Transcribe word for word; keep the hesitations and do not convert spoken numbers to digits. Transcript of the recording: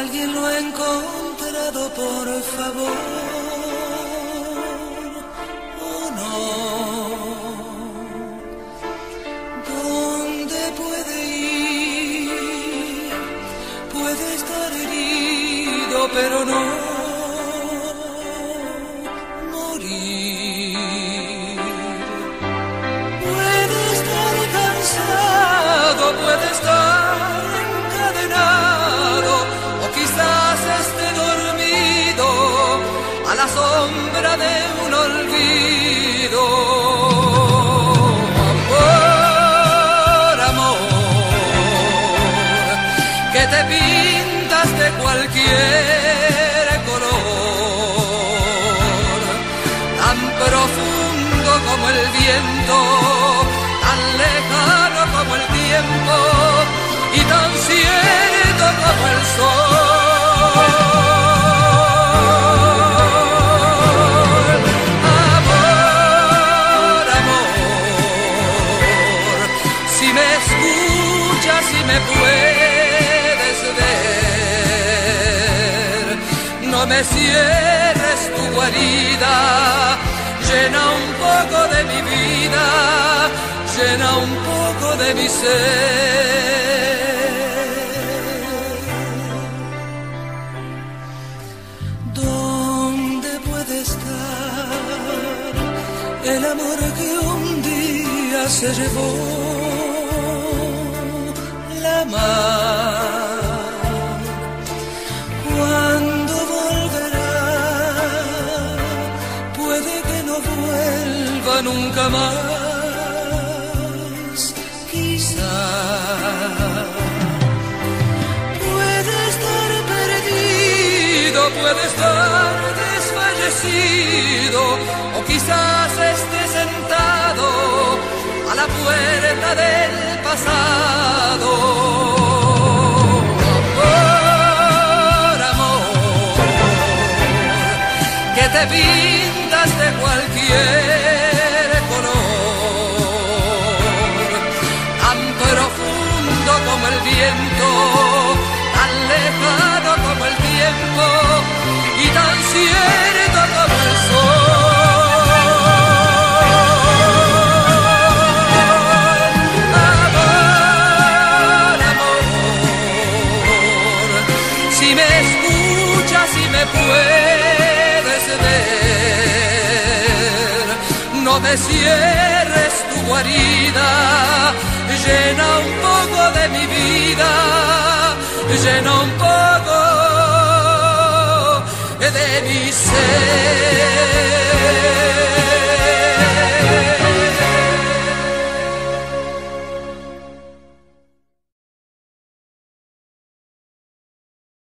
alguien lo ha encontrado, por favor. Oh no. ¿Dónde puede ir? Puede estar herido, pero no morir. Puede estar cansado, puede estar encadenado, o quizás esté dormido a la sombra de un olvido. Amor, amor, que te pintas de cualquier color, tan profundo como el viento, tan lejano como el tiempo y tan cierto como el sol. Amor, amor, si me escuchas y me puedes ver, no me cierres tu guarida, llena un poco de mi vida, llena un poco de mi ser. ¿Dónde puede estar el amor que un día se llevó la mar? ¿Cuándo volverá? Puede que no vuelva nunca más, quizá. Puede estar perdido, puede estar desfallecido, o quizás esté sentado a la puerta del pasado. Amor, amor, que te pintas de cualquier color, tan profundo como el viento, tan lejano como el tiempo y tan cierto como el sol. Amor, amor, si me escuchas y me puedes ver, no me cierres tu guarida, llena un poco de mi vida, llena un poco de mi ser.